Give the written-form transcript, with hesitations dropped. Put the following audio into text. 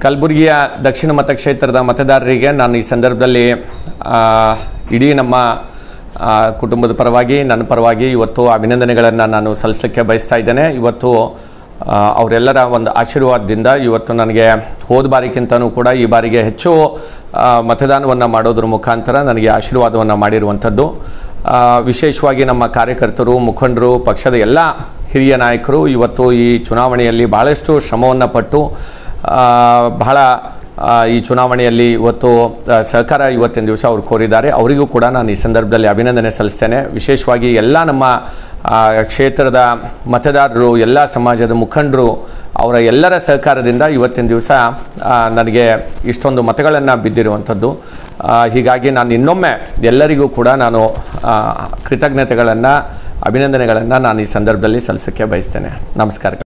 ಕಲಬುರಗಿಯ ದಕ್ಷಿಣ ಮತಕ್ಷೇತ್ರದ ಮತದಾರರಿಗೆ ನಾನು ಈ ಸಂದರ್ಭದಲ್ಲಿ ಇಡೀ ನಮ್ಮ ಕುಟುಂಬದ ಪರವಾಗಿ ನನ್ನ ಪರವಾಗಿ ಇವತ್ತು ಅಭಿನಂದನೆಗಳನ್ನು ನಾನು ಸಲ್ಲಿಸಲಿಕ್ಕೆ ಬಯಸ್ತಾ ಇದ್ದೇನೆ. ಇವತ್ತು ಅವರೆಲ್ಲರ ಒಂದು ಆಶೀರ್ವಾದದಿಂದ ಇವತ್ತು ನನಗೆ ಹೋದ ಬಾರಿಗಿಂತನೂ ಕೂಡ ಈ ಬಾರಿಗೆ ಹೆಚ್ಚು ಮತದಾನವನ್ನು ಮಾಡೋದ್ರ ಮುಖಾಂತರ ನನಗೆ ಆಶೀರ್ವಾದವನ್ನು ಮಾಡಿರುವಂಥದ್ದು. ವಿಶೇಷವಾಗಿ ನಮ್ಮ ಕಾರ್ಯಕರ್ತರು, ಮುಖಂಡರು, ಪಕ್ಷದ ಎಲ್ಲ ಹಿರಿಯ ನಾಯಕರು ಇವತ್ತು ಈ ಚುನಾವಣೆಯಲ್ಲಿ ಭಾಳಷ್ಟು ಶ್ರಮವನ್ನು ಪಟ್ಟು ಬಹಳ ಈ ಚುನಾವಣೆಯಲ್ಲಿ ಇವತ್ತು ಸಹಕಾರ ಇವತ್ತಿನ ದಿವಸ ಅವರು ಕೋರಿದ್ದಾರೆ. ಅವರಿಗೂ ಕೂಡ ನಾನು ಈ ಸಂದರ್ಭದಲ್ಲಿ ಅಭಿನಂದನೆ ಸಲ್ಲಿಸ್ತೇನೆ. ವಿಶೇಷವಾಗಿ ಎಲ್ಲ ನಮ್ಮ ಕ್ಷೇತ್ರದ ಮತದಾರರು, ಎಲ್ಲ ಸಮಾಜದ ಮುಖಂಡರು, ಅವರ ಎಲ್ಲರ ಸಹಕಾರದಿಂದ ಇವತ್ತಿನ ದಿವಸ ನನಗೆ ಇಷ್ಟೊಂದು ಮತಗಳನ್ನು ಬಿದ್ದಿರುವಂಥದ್ದು. ಹೀಗಾಗಿ ನಾನು ಇನ್ನೊಮ್ಮೆ ಎಲ್ಲರಿಗೂ ಕೂಡ ನಾನು ಕೃತಜ್ಞತೆಗಳನ್ನು, ಅಭಿನಂದನೆಗಳನ್ನು ನಾನು ಈ ಸಂದರ್ಭದಲ್ಲಿ ಸಲ್ಲಿಸೋಕ್ಕೆ ಬಯಸ್ತೇನೆ. ನಮಸ್ಕಾರ.